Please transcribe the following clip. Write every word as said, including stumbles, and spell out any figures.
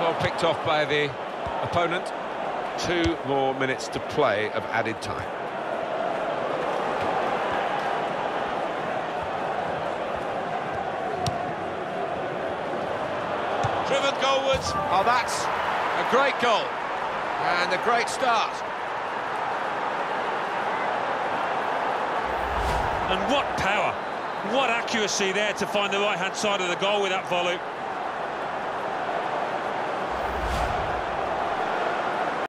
Well picked off by the opponent. Two more minutes to play of added time. Driven goalwards. Oh, that's a great goal. And a great start. And what power, what accuracy there to find the right-hand side of the goal with that volley.